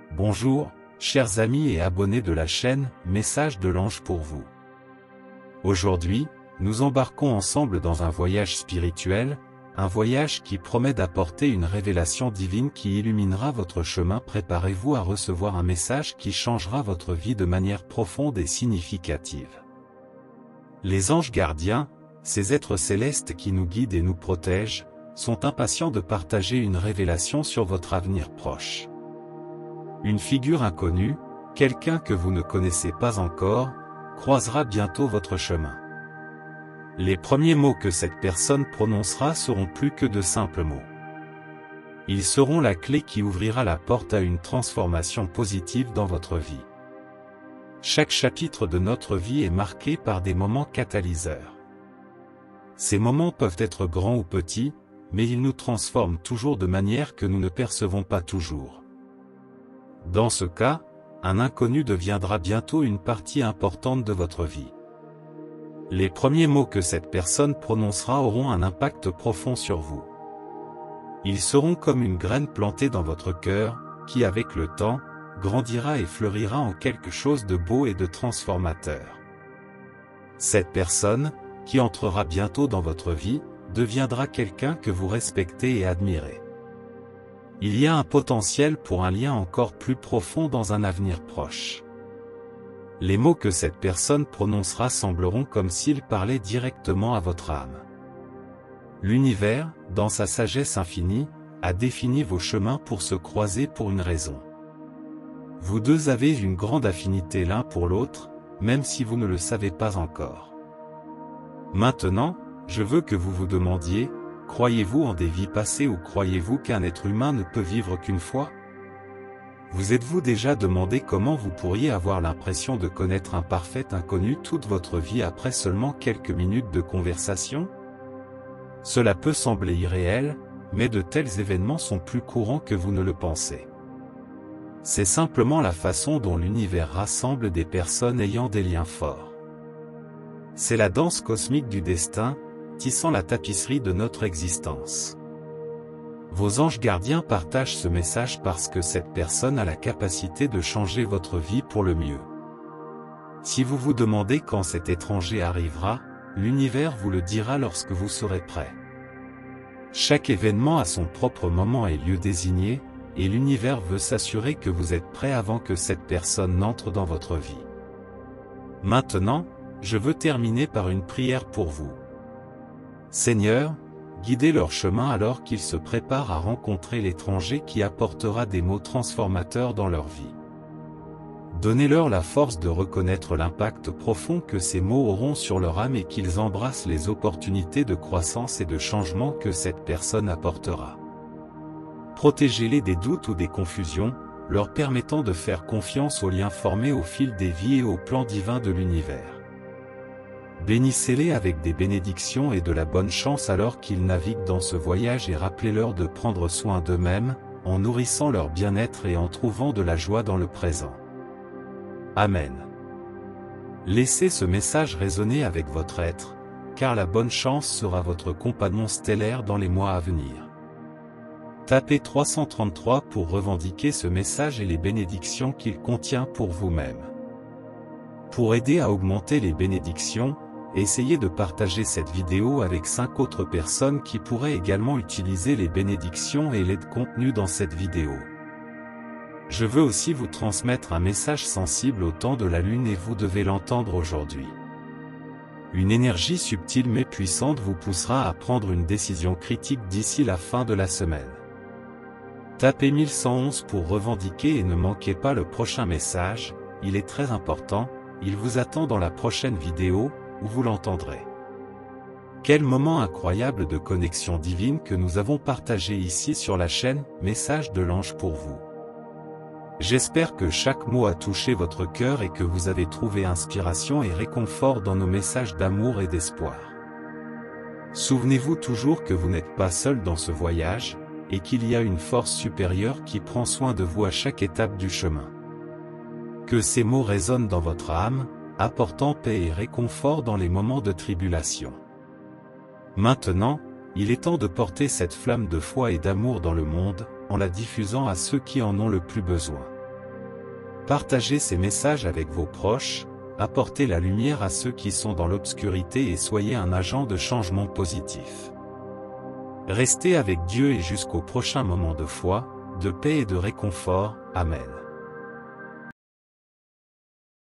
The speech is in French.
Bonjour, chers amis et abonnés de la chaîne, message de l'ange pour vous. Aujourd'hui, nous embarquons ensemble dans un voyage spirituel, un voyage qui promet d'apporter une révélation divine qui illuminera votre chemin. Préparez-vous à recevoir un message qui changera votre vie de manière profonde et significative. Les anges gardiens, ces êtres célestes qui nous guident et nous protègent, sont impatients de partager une révélation sur votre avenir proche. Une figure inconnue, quelqu'un que vous ne connaissez pas encore, croisera bientôt votre chemin. Les premiers mots que cette personne prononcera seront plus que de simples mots. Ils seront la clé qui ouvrira la porte à une transformation positive dans votre vie. Chaque chapitre de notre vie est marqué par des moments catalyseurs. Ces moments peuvent être grands ou petits, mais ils nous transforment toujours de manière que nous ne percevons pas toujours. Dans ce cas, un inconnu deviendra bientôt une partie importante de votre vie. Les premiers mots que cette personne prononcera auront un impact profond sur vous. Ils seront comme une graine plantée dans votre cœur, qui avec le temps, grandira et fleurira en quelque chose de beau et de transformateur. Cette personne, qui entrera bientôt dans votre vie, deviendra quelqu'un que vous respectez et admirez. Il y a un potentiel pour un lien encore plus profond dans un avenir proche. Les mots que cette personne prononcera sembleront comme s'ils parlaient directement à votre âme. L'univers, dans sa sagesse infinie, a défini vos chemins pour se croiser pour une raison. Vous deux avez une grande affinité l'un pour l'autre, même si vous ne le savez pas encore. Maintenant, je veux que vous vous demandiez, croyez-vous en des vies passées ou croyez-vous qu'un être humain ne peut vivre qu'une fois? Vous êtes-vous déjà demandé comment vous pourriez avoir l'impression de connaître un parfait inconnu toute votre vie après seulement quelques minutes de conversation? Cela peut sembler irréel, mais de tels événements sont plus courants que vous ne le pensez. C'est simplement la façon dont l'univers rassemble des personnes ayant des liens forts. C'est la danse cosmique du destin, tissant la tapisserie de notre existence. Vos anges gardiens partagent ce message parce que cette personne a la capacité de changer votre vie pour le mieux. Si vous vous demandez quand cet étranger arrivera, l'univers vous le dira lorsque vous serez prêt. Chaque événement a son propre moment et lieu désigné, et l'univers veut s'assurer que vous êtes prêt avant que cette personne n'entre dans votre vie. Maintenant, je veux terminer par une prière pour vous. Seigneur, guidez leur chemin alors qu'ils se préparent à rencontrer l'étranger qui apportera des mots transformateurs dans leur vie. Donnez-leur la force de reconnaître l'impact profond que ces mots auront sur leur âme et qu'ils embrassent les opportunités de croissance et de changement que cette personne apportera. Protégez-les des doutes ou des confusions, leur permettant de faire confiance aux liens formés au fil des vies et au plan divin de l'univers. Bénissez-les avec des bénédictions et de la bonne chance alors qu'ils naviguent dans ce voyage et rappelez-leur de prendre soin d'eux-mêmes, en nourrissant leur bien-être et en trouvant de la joie dans le présent. Amen. Laissez ce message résonner avec votre être, car la bonne chance sera votre compagnon stellaire dans les mois à venir. Tapez 333 pour revendiquer ce message et les bénédictions qu'il contient pour vous-même. Pour aider à augmenter les bénédictions, essayez de partager cette vidéo avec 5 autres personnes qui pourraient également utiliser les bénédictions et l'aide contenue dans cette vidéo. Je veux aussi vous transmettre un message sensible au temps de la lune et vous devez l'entendre aujourd'hui. Une énergie subtile mais puissante vous poussera à prendre une décision critique d'ici la fin de la semaine. Tapez 1111 pour revendiquer et ne manquez pas le prochain message, il est très important, il vous attend dans la prochaine vidéo, où vous l'entendrez. Quel moment incroyable de connexion divine que nous avons partagé ici sur la chaîne, message de l'ange pour vous. J'espère que chaque mot a touché votre cœur et que vous avez trouvé inspiration et réconfort dans nos messages d'amour et d'espoir. Souvenez-vous toujours que vous n'êtes pas seul dans ce voyage, et qu'il y a une force supérieure qui prend soin de vous à chaque étape du chemin. Que ces mots résonnent dans votre âme, apportant paix et réconfort dans les moments de tribulation. Maintenant, il est temps de porter cette flamme de foi et d'amour dans le monde, en la diffusant à ceux qui en ont le plus besoin. Partagez ces messages avec vos proches, apportez la lumière à ceux qui sont dans l'obscurité et soyez un agent de changement positif. Restez avec Dieu et jusqu'au prochain moment de foi, de paix et de réconfort. Amen.